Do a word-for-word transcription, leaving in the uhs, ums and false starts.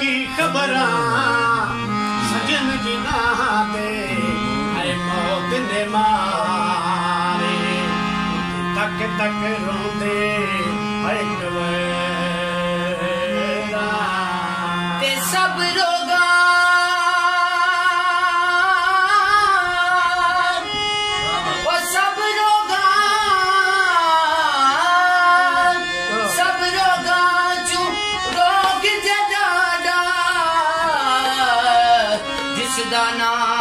खबरां सजन जिना दे है मौत ने मारे तक तक रोंदे है कवेरा ते सब रोगा वो सब रोगा सब रोगा चू रोग जदा जिसदा नाम